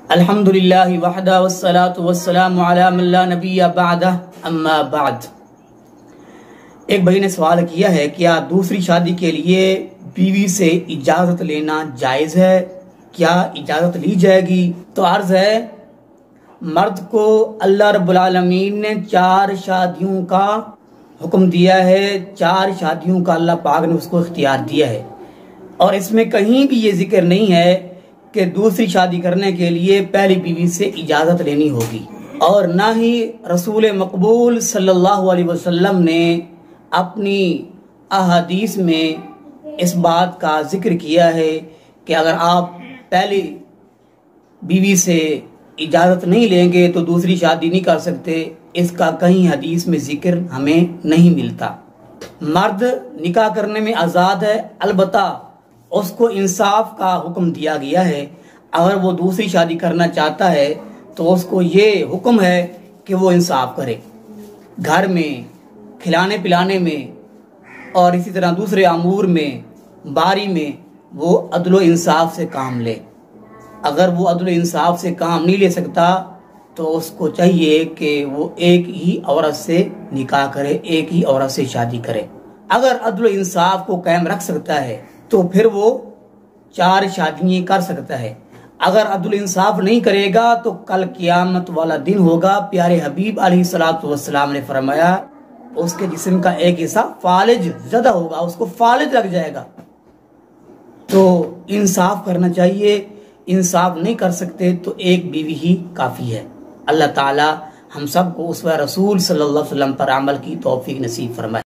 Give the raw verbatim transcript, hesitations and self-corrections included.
अल्हम्दुलिल्लाहि वहदा वस्सलातु वस्सलामु अला मन ला नबिय्य बअदह अम्मा बाद। एक भाई ने सवाल किया है, क्या दूसरी शादी के लिए बीवी से इजाज़त लेना जायज़ है? क्या इजाज़त ली जाएगी? तो अर्ज़ है, मर्द को अल्लाह रब्बुल आलमीन ने चार शादियों का हुक्म दिया है, चार शादियों का अल्लाह पाक ने उसको इख्तियार दिया है और इसमें कहीं भी ये जिक्र नहीं है कि दूसरी शादी करने के लिए पहली बीवी से इजाज़त लेनी होगी। और ना ही रसूल मकबूल सल्लल्लाहु अलैहि वसल्लम ने अपनी अहादीस में इस बात का जिक्र किया है कि अगर आप पहली बीवी से इजाज़त नहीं लेंगे तो दूसरी शादी नहीं कर सकते। इसका कहीं हदीस में जिक्र हमें नहीं मिलता। मर्द निकाह करने में आज़ाद है, अलबत्ता उसको इंसाफ का हुक्म दिया गया है। अगर वो दूसरी शादी करना चाहता है तो उसको ये हुक्म है कि वो इंसाफ करे, घर में खिलाने पिलाने में और इसी तरह दूसरे अमूर में, बारी में वो अदलो इंसाफ से काम ले। अगर वो अदलो इंसाफ से काम नहीं ले सकता तो उसको चाहिए कि वो एक ही औरत से निकाह करे, एक ही औरत से शादी करे। अगर अदलो इंसाफ को कायम रख सकता है तो फिर वो चार शादियां कर सकता है। अगर अदल इंसाफ नहीं करेगा तो कल क़यामत वाला दिन होगा। प्यारे हबीब अलैहिस्सलातु वस्सलाम ने फरमाया, उसके जिस्म का एक हिस्सा फालिज ज़दा होगा, उसको फालिज लग जाएगा। तो इंसाफ करना चाहिए। इंसाफ नहीं कर सकते तो एक बीवी ही काफ़ी है। अल्लाह ताला हम सबको उस्वा रसूल सल्लल्लाहु अलैहि वसल्लम पर अमल की तौफीक नसीब फरमाए।